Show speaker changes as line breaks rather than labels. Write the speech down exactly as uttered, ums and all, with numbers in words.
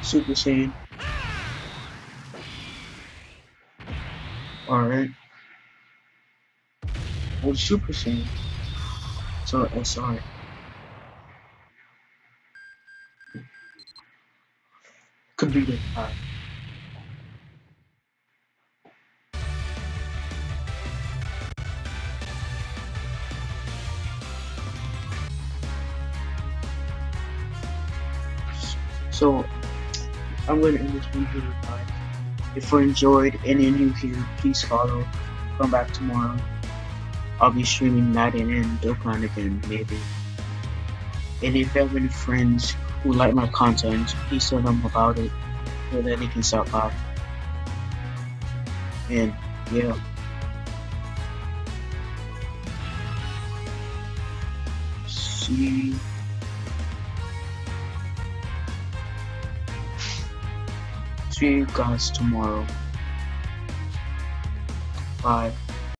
Super Saiyan. Alright. Or Super Saiyan. So S R. Could be the five. So I'm gonna end this video with five. If you enjoyed and you're new here, please follow. Come back tomorrow. I'll be streaming Madden and Dokkan again, maybe. And if you have any friends who like my content, please tell them about it so that they can stop by. And yeah. See see you guys tomorrow. Bye.